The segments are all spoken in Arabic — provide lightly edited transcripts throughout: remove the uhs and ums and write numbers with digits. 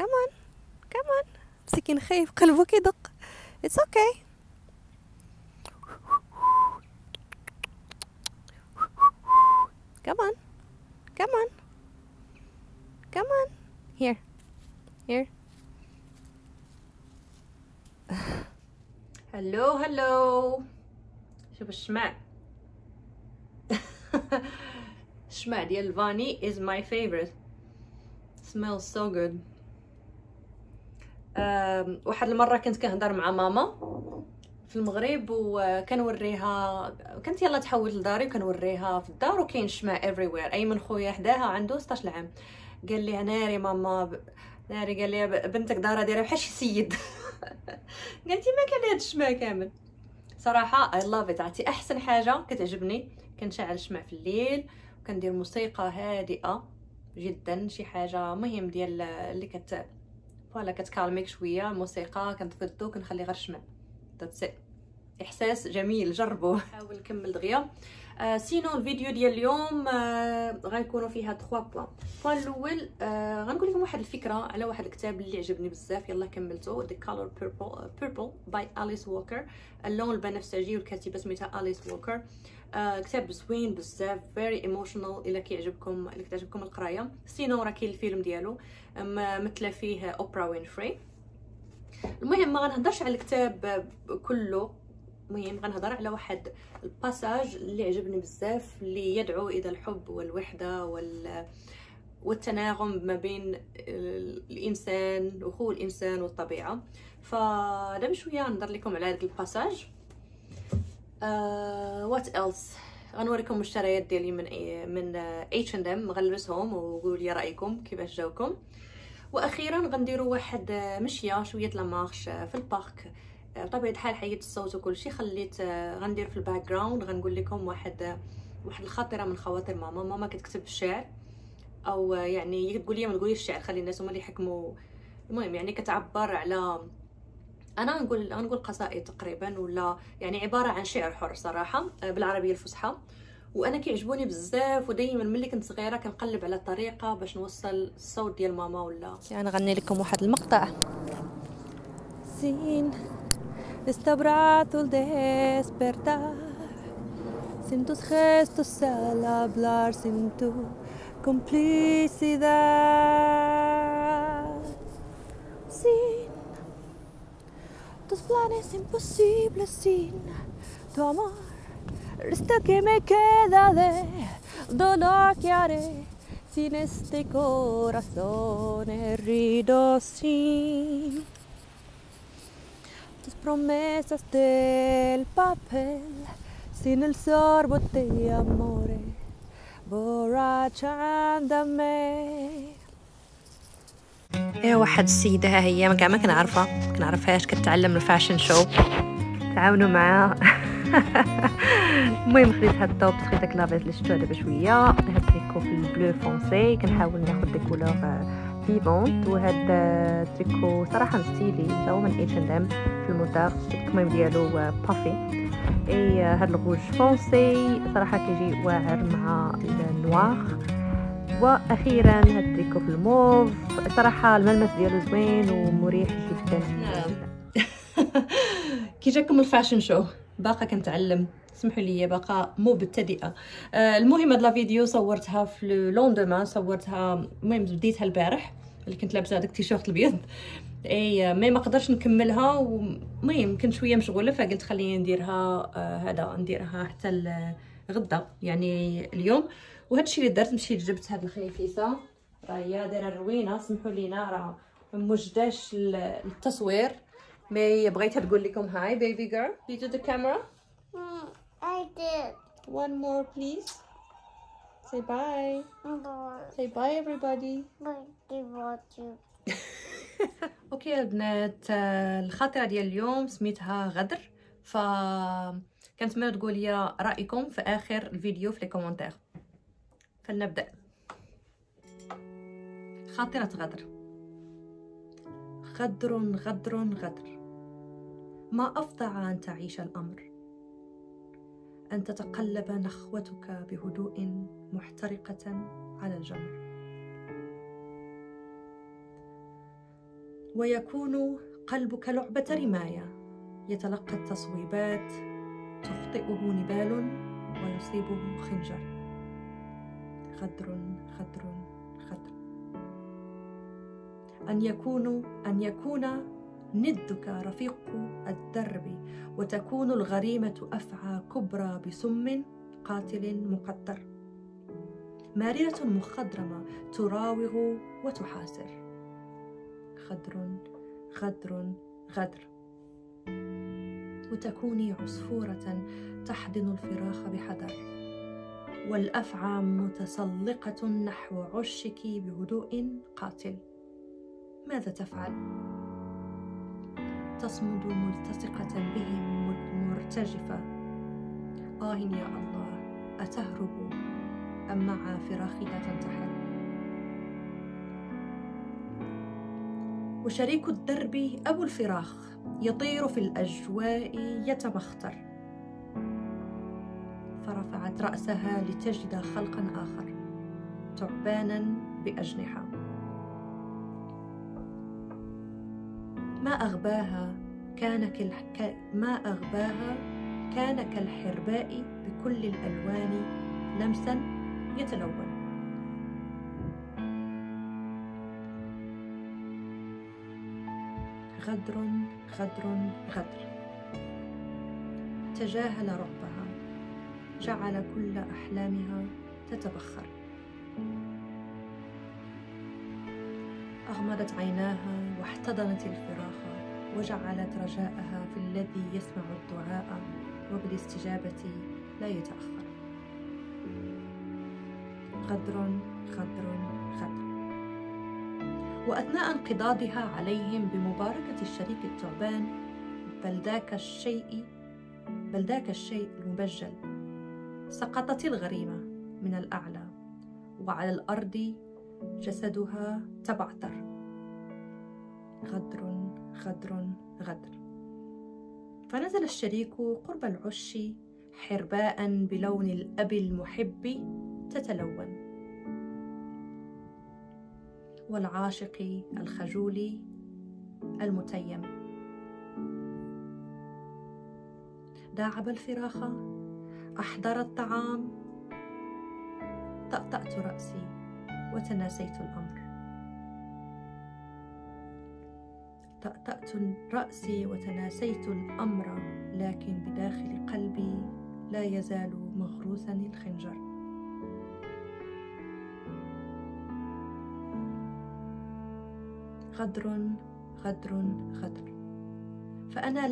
كمان كمان. مسكين خايف قلبه كيدق. It's okay. Come on. Come on. Come on. Here. Here. هلو. شوف الشمع. الشمع ديال الفاني is my favorite. Smells so good. واحد المره كنت كنهضر مع ماما في المغرب وكنوريها، كنت يلا تحول لداري وكنوريها في الدار وكاين شمع everywhere. ايمن خويا حداها عنده 16 عام قال لي ناري ماما ناري، قال لي بنتك دارها دايره بحال شي سيد. قالتي ما كان هاد الشمع كامل. صراحه I love it. عرفتي احسن حاجه كتعجبني كنشعل الشمع في الليل وكندير موسيقى هادئه جدا، شي حاجه مهم ديال اللي فوالا كتكالميك شويه. الموسيقى كنطفي الضو كنخلي غير الشمع. احساس جميل، جربوه. نحاول نكمل دغيا. سينو الفيديو ديال اليوم غيكونوا فيها 3 بوين. البوين الاول غنقول لكم واحد الفكره على واحد الكتاب اللي عجبني بزاف، يلا كملته. The Color Purple by Alice Walker. اللون البنفسجي والكاتبه سميتها أليس ووكر. كتاب زوين بزاف، very emotional. الا كيعجبكم، الا كتعجبكم القرايه. سينو راه كاين الفيلم ديالو مثل فيه اوبرا وينفري. المهم ما غنهضرش على الكتاب كله، المهم غنهضر على واحد الباساج اللي عجبني بزاف، اللي يدعو الى الحب والوحده والتناغم ما بين الانسان وخو الانسان والطبيعه. فدابا شويه نهضر لكم على هذا الباساج. وات ايلس غنوريكم المشتريات ديالي من H&M، غنلبسهم وقولوا لي رايكم كيفاش جاوكم. واخيرا غنديروا واحد مشيه شويه لامارش في البارك. بطبيعه الحال حيدت الصوت وكلشي، خليت غندير في الباك جراوند غنقول لكم واحد الخاطره من خواطر ماما كتكتب الشعر، او يعني تقول لي ما تقوليش الشعر، خلي الناس هما اللي يحكموا. المهم يعني كتعبر على، انا نقول قصائد تقريبا، ولا يعني عباره عن شعر حر صراحه بالعربيه الفصحى. وانا كيعجبوني بزاف، ودائما ملي كنت صغيره كنقلب على طريقه باش نوصل الصوت ديال ماما. ولا يعني غني لكم واحد المقطع. Sin este abrazo al despertar, sin tus gestos al hablar, sin tu complicidad, sin tus planes imposibles, sin tu amor, esto que me queda de dolor que haré, sin este corazón herido, sin tus promesas del papel, sin el sorbo de amore, borrachándome. ايه واحد السيدة ها هي كاع ما كنعرفهاش، كتعلم الفاشن شو، تعاونوا معاها. المهم خديت هاد الطوب، خديت داك لافيز اللي شفتوها دابا شويه، هاد تريكو في البلو فونسي، كنحاول ناخذ دي كولور فيفونت. وهاد تريكو صراحه ستيلي تا هو من H&M في الموتار، شفت الكميم ديالو بافي. اي هاد الغوج فونسي صراحه كيجي واعر مع النوار. واخيرا هاد التريكو في الموف، صراحه الملمس ديالو زوين ومريح جدا. كي جاكم الفاشن شو؟ باقا كنتعلم، سمحوا لي باقا مبتدئه. المهم هاد لا فيديو صورتها في لوندومان، صورتها المهم بديتها البارح اللي كنت لابسه هذاك التيشيرت الابيض. اي ما قدرتش نكملها، ومهم كنت شويه مشغوله فقلت خليني نديرها نديرها حتى غدا يعني اليوم. وهذا الشيء اللي درت، مشيت جبت هاد الخنيفيسه راه هي دايره روينه، سمحوا لينا راه موجداش التصوير، مي بغيتها تقول لكم هاي بيبي جيرل. You do the camera? I did. One more please. Say bye. Bye. Say bye everybody. Bye. اوكي البنات، الخاطره ديال اليوم سميتها غدر، كنتمنى تقول لي رايكم في اخر الفيديو في لي كومونتير. فلنبدا. خاطره غدر. غدر غدر غدر، ما أفظع أن تعيش الأمر، أن تتقلب نخوتك بهدوء محترقة على الجمر. ويكون قلبك لعبة رماية يتلقى التصويبات، تخطئه نبال ويصيبه خنجر. غدر غدر غدر. أن يكون ندك رفيق الدرب، وتكون الغريمة أفعى كبرى بسم قاتل مقدر. ماررة مخضرمة تراوغ وتحاسر. غدر غدر غدر. وتكوني عصفورة تحضن الفراخ بحذر، والأفعى متسلقة نحو عشك بهدوء قاتل. ماذا تفعل؟ تصمد ملتصقة به مرتجفة. آه يا الله، أتهرب أم مع فراخها تنتحر؟ وشريك الدرب أبو الفراخ يطير في الأجواء يتمخطر. فرفعت رأسها لتجد خلقا آخر، ثعبانا بأجنحة. ما أغباها كان كالحرباء بكل الألوان لمسا يتلون. غدر غدر غدر. تجاهل ربها، جعل كل أحلامها تتبخر. أغمضت عيناها واحتضنت الفراخ، وجعلت رجاءها في الذي يسمع الدعاء وبالاستجابة لا يتأخر. غدر غدر غدر. وأثناء انقضاضها عليهم بمباركة الشريك الثعبان، بل ذاك الشيء المبجل، سقطت الغريمة من الأعلى، وعلى الأرض جسدها تبعثر. غدر غدر غدر. فنزل الشريك قرب العش، حرباء بلون الأب المحب تتلون، والعاشق الخجول المتيم. داعب الفراخ، أحضر الطعام، طأطأت رأسي وتناسيت الأمر. طأطأت رأسي وتناسيت الأمر، لكن بداخل قلبي لا يزال مغروسا الخنجر. غدر غدر غدر. فأنا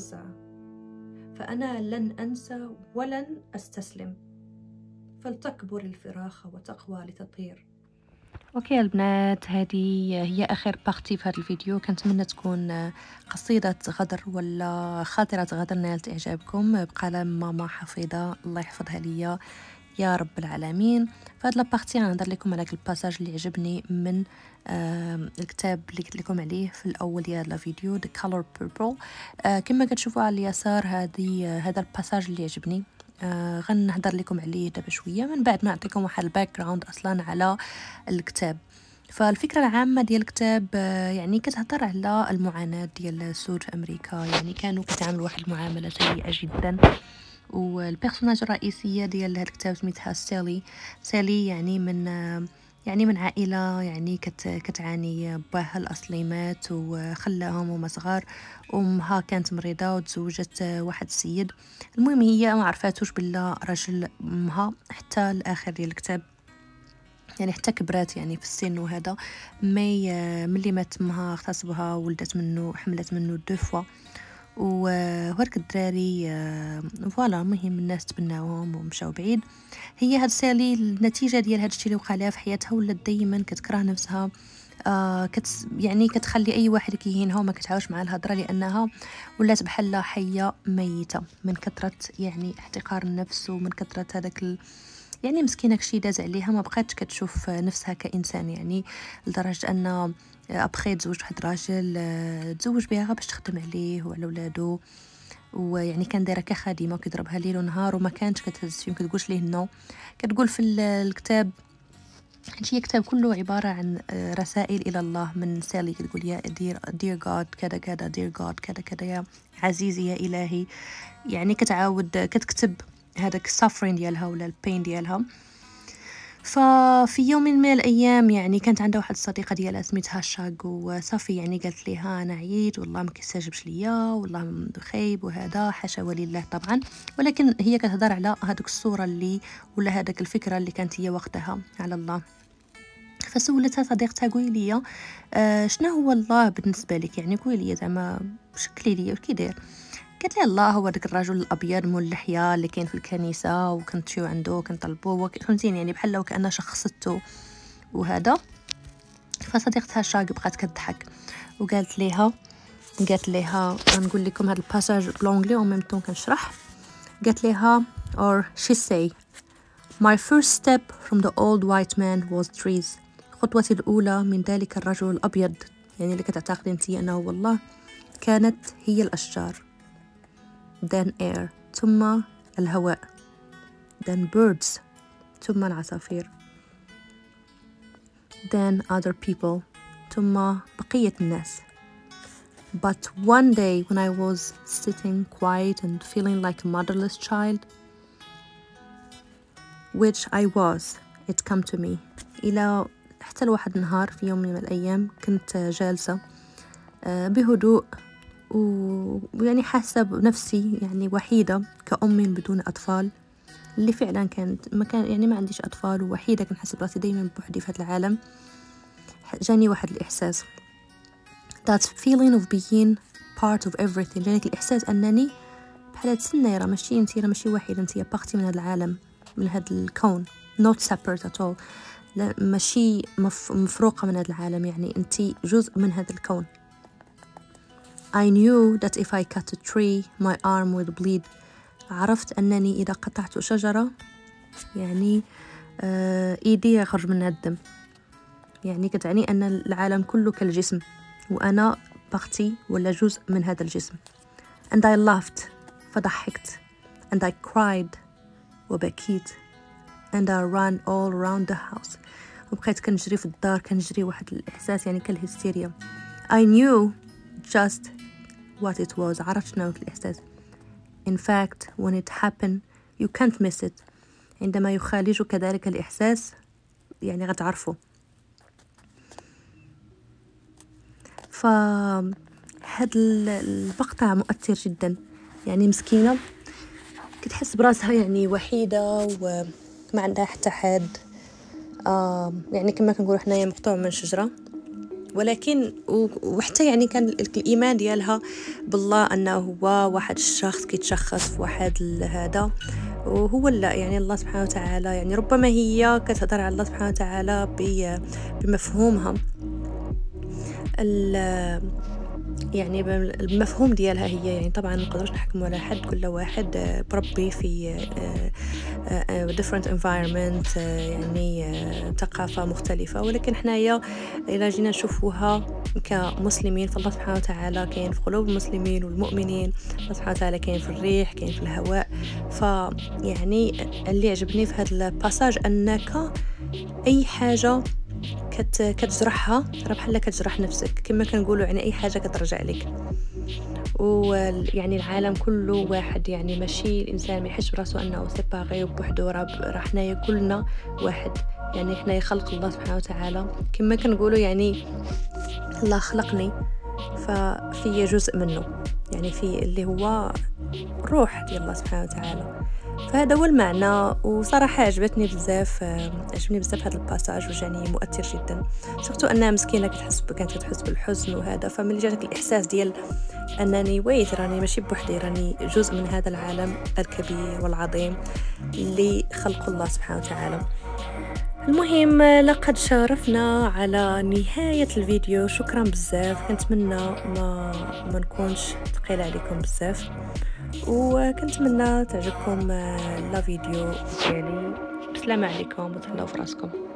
لن أنسى ولن أستسلم، فلتكبر الفراخ وتقوى لتطير. اوكي البنات، هذه هي اخر بارتي في هذا الفيديو. كنتمنى تكون قصيدة غدر ولا خاطرة غدر نالت اعجابكم بقلم ماما حفيظة، الله يحفظها ليا يا رب العالمين. في هذا البارتي غنهضر لكم على الباساج اللي عجبني من الكتاب اللي قلت لكم عليه في الاول ديال الفيديو، The Color Purple. كما كتشوفوا على اليسار هذا الباساج اللي عجبني. غنهضر لكم عليه دابا شويه من بعد ما نعطيكم واحد الباك جراوند اصلا على الكتاب. فالفكره العامه ديال الكتاب يعني كتهضر على المعاناه ديال السود في امريكا، يعني كانوا كيتعاملوا واحد المعامله سيئه جدا. والبيرسوناج الرئيسيه ديال هذا الكتاب سميتها سالي، يعني من عائله يعني كتعاني. باها الاصلي مات وخلاهم هما صغار، امها كانت مريضه وتزوجت واحد السيد. المهم هي ما عرفاتوش بلا راجل امها حتى الاخر ديال الكتاب، يعني حتى كبرات يعني في السن. وهذا ملي مات امها اغتصبها، ولدت منه، حملت منه 2 فوا. وهرك الدراري فوالا المهم الناس تبناوهم ومشاو بعيد. هي هاد سالي النتيجه ديال هادشي اللي وقع لها في حياتها، ولات دائما كتكره نفسها، يعني كتخلي اي واحد كيهينها وما كتعاوش مع الهضره، لانها ولات بحال حيه ميته من كثره يعني احتقار النفس، ومن كثره هذاك يعني مسكينه كشي داز عليها، ما بقاتش كتشوف نفسها كانسان. يعني لدرجه ان ابخي تزوج واحد راجل، تزوج بها باش تخدم عليه وعلى ولادو، ويعني كان دايره كخادمه وكيضربها ليل ونهار، وما كانتش كتهز فيه، كتقولش ليه نو. كتقول في الكتاب هي كتاب كله عبارة عن رسائل إلى الله من سالي، تقول يا dear God كذا كذا، dear God كذا كذا، يا عزيزي يا إلهي. يعني كتعاود كتكتب هذاك السافرين ديالها ولا البين ديالها. ففي يوم من الأيام يعني كانت عندها واحد الصديقة ديالها سميتها شاق، وصافي يعني قالت ليها أنا عييت والله ما كيستجبش ليا والله خايب وهذا، حاشا ولله طبعا، ولكن هي كتهضر على هذوك الصورة اللي ولا هذاك الفكرة اللي كانت هي وقتها على الله. فسولتها صديقتها قولي لي شنو هو الله بالنسبة لك، يعني قولي لي زعما شكلي لي كي داير. قالت لي الله هو داك الرجل الابيض مول اللحيه اللي كاين في الكنيسه وكنمشيو عنده كنطلبوه، فهمتيني يعني بحال لو كأنها شخصته وهذا. فصديقتها شاق بقات كتضحك وقالت ليها نقول لكم هذا الباساج بالانجلي او ميم طون كنشرح. قالت ليها or she say my first step from the old white man was trees. خطوتي الاولى من ذلك الرجل الابيض يعني اللي كتعتقد انت انه هو الله كانت هي الاشجار. then air ثم الهواء، then birds ثم العصافير، then other people ثم بقية الناس. but one day when I was sitting quiet and feeling like a motherless child, which I was, it come to me. إلى حتى لواحد النهار في يوم من الأيام كنت جالسة بهدوء ويعني حاسة بنفسي يعني وحيدة كأم بدون أطفال، اللي فعلا كانت ما عنديش أطفال ووحيدة، كنحس براسي دايما بوحدي في هذا العالم. جاني واحد الإحساس that feeling of being part of everything، جاني الإحساس أنني بحال تسنى راه ماشي انتي، راه ماشي وحيدة، انتي بارتي من هذا العالم، من هذا الكون، not separate at all، لا ماشي مفروقة من هذا العالم، يعني انتي جزء من هذا الكون. I knew that if I cut a tree my arm would bleed. عرفت أنني إذا قطعت شجرة يعني إيدي يخرج منها الدم، يعني كتعني أن العالم كله كالجسم وأنا بارتي ولا جزء من هذا الجسم. and I laughed فضحكت and I cried وبكيت and I ran all around the house وبقيت كنجري في الدار، كنجري واحد الإحساس يعني كالهستيريا. I knew just what it was، عرفت شنو الإحساس. in fact when it happened you can't miss it، عندما يخالجك ذلك الإحساس يعني غتعرفه. فهذا المقطع مؤثر جدا، يعني مسكينة كتحس براسها يعني وحيدة وما عندها حتى حد، يعني كما كنقولوا حنايا مقطوع من شجرة، ولكن وحتى يعني كان الإيمان ديالها بالله أنه هو واحد الشخص كيتشخص في واحد هذا، وهو لا يعني الله سبحانه وتعالى، يعني ربما هي كتهضر على الله سبحانه وتعالى بمفهومها يعني المفهوم ديالها هي، يعني طبعا ما نقدروش نحكموا على حد، كل واحد بربي في different environment يعني ثقافة مختلفة، ولكن حنايا إلا جينا نشوفوها كمسلمين فالله سبحانه وتعالى كاين في قلوب المسلمين والمؤمنين، الله سبحانه وتعالى كاين في الريح، كاين في الهواء. فيعني اللي عجبني في هذا الباساج أنك أي حاجة كتجرحها راه بحال كتجرح نفسك، كما كنقولوا يعني اي حاجه كترجع لك، ويعني العالم كله واحد، يعني ماشي الانسان ما يحس براسو انه سيباغي وبوحدو، راه حنايا كلنا واحد، يعني حنايا خلق الله سبحانه وتعالى، كما كنقولوا يعني الله خلقني ففي جزء منه، يعني في اللي هو الروح ديال الله سبحانه وتعالى. فهذا هو المعنى، وصراحة عجبني بزاف هذا الباساج وجاني مؤثر جدا، شفتو أنها مسكينة كانت تحس بالحزن وهذا، فملي جاتك الإحساس ديال أنني راني ماشي بوحدي، راني جزء من هذا العالم الكبير والعظيم اللي خلق الله سبحانه وتعالى. المهم لقد شارفنا على نهاية الفيديو، شكرا بزاف، كنتمنى ما نكونش ثقيله عليكم بزاف، وكنتمنى تعجبكم لا فيديو ديالي. بسلامة عليكم وتهلاو في راسكم.